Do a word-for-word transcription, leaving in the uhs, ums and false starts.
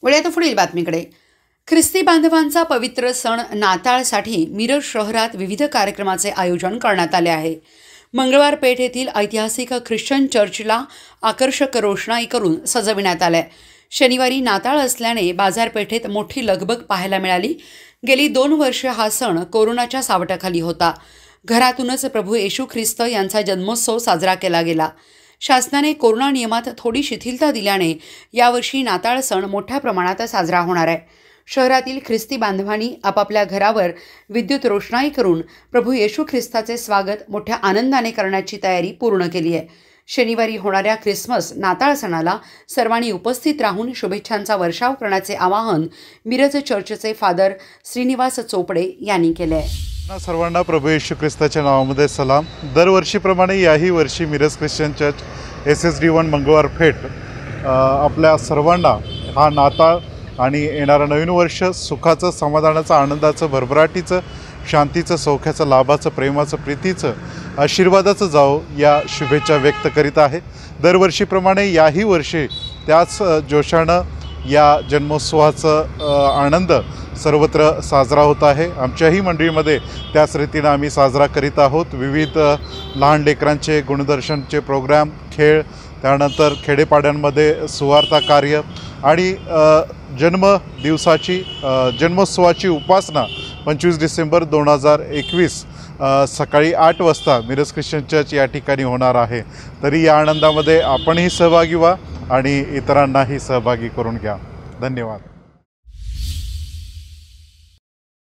वळूया आता पुढील बातमीकडे। ख्रिस्ती बांधवांचा पवित्र सण नाताळसाठी मिरज शहरात विविध कार्यक्रमाचे आयोजन करण्यात आले आहे। मंगळवार पेठ येथील ऐतिहासिक ख्रिश्चन चर्चला आकर्षक रोषणाई करून सजविण्यात आले। शनिवारी नाताळ असल्याने बाजारपेठेत मोठी लगबग पाहायला मिळाली। गेली दोन वर्षे हा सण कोरोनाच्या सावटाखाली होता। घरातूनच प्रभू येशू ख्रिस्त यांचा जन्मोत्सव साजरा केला गेला। शासनाने कोरोना नियमात थोडी शिथिलता दिल्याने यावर्षी नाताळ सण मोठ्या प्रमाणात साजरा होणार आहे। शहरातील ख्रिस्ती बांधवांनी आपापल्या घरावर विद्युत रोषणाई करून प्रभू येशू ख्रिस्ताचे स्वागत मोठ्या आनंदाने करण्याची तयारी पूर्ण केली आहे। शनिवारी होणाऱ्या ख्रिसमस नाताळ सणाला सर्वांनी उपस्थित राहून शुभेच्छांचा वर्षाव करण्याचे आवाहन मिरज चर्चचे फादर श्रीनिवास चोपडे यांनी केले आहे। सर्वांना प्रभू येशू ख्रिस्ताच्या नावामध्ये सलाम। दरवर्षीप्रमाणे याही वर्षी Miraj Christian church S S D one Mangalwar Peth आपल्या सर्वांना हा नाताळ आणि येणारं नवीन वर्ष सुखाचं, समाधानाचं, आनंदाचं, भरभराटीचं, शांतीचं, सौख्याचं, लाभाचं, प्रेमाचं, प्रीतीचं, आशीर्वादाचं जावो या शुभेच्छा व्यक्त करीत आहे। दरवर्षीप्रमाणे याही वर्षी त्याच जोशानं या जन्मोत्सवाचा आनंद सर्वत्र साजरा होत आहे। आमच्याही मंडळीमध्ये त्याच रीतीने आम्ही साजरा करीत आहोत। विविध लहान लेकरांचे गुणदर्शनचे प्रोग्राम, खेळ, त्यानंतर खेडेपाड्यांमध्ये सुवार्ता कार्य आणि जन्म दिवसाची जन्मोत्सवाची उपासना पंचवीस डिसेंबर दोन हजार एकवीस सकाळी आठ वाजता मिरज ख्रिश्चन चर्च या ठिकाणी होणार आहे। तरी या आनंदामध्ये आपणही सहभागी व्हा आणि इतरांनाही सहभागी करून घ्या। धन्यवाद।